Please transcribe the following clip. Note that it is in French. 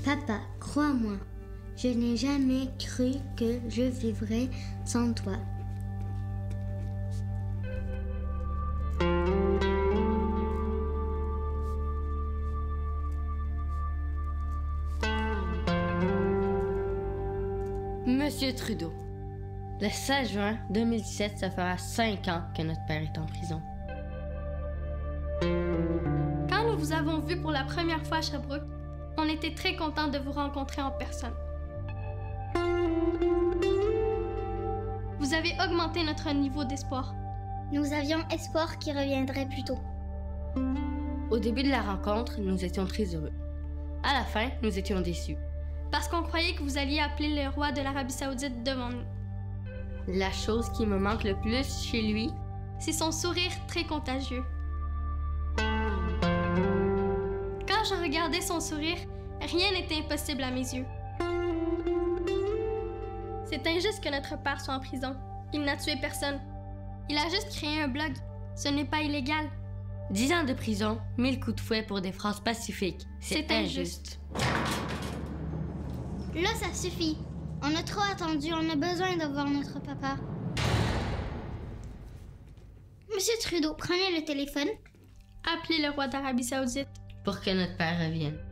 Papa, crois-moi, je n'ai jamais cru que je vivrais sans toi. Monsieur Trudeau, le 16 juin 2017, ça fera 5 ans que notre père est en prison. Quand nous vous avons vu pour la première fois à Sherbrooke, on était très contents de vous rencontrer en personne. Vous avez augmenté notre niveau d'espoir. Nous avions espoir qu'il reviendrait plus tôt. Au début de la rencontre, nous étions très heureux. À la fin, nous étions déçus. Parce qu'on croyait que vous alliez appeler le roi de l'Arabie Saoudite devant nous. La chose qui me manque le plus chez lui, c'est son sourire très contagieux. Quand je regardais son sourire, rien n'était impossible à mes yeux. C'est injuste que notre père soit en prison. Il n'a tué personne. Il a juste créé un blog. Ce n'est pas illégal. 10 ans de prison, 1000 coups de fouet pour des phrases pacifiques. C'est injuste. Là, ça suffit. On a trop attendu, on a besoin de voir notre papa. Monsieur Trudeau, prenez le téléphone. Appelez le roi d'Arabie Saoudite. Pour que notre père revienne.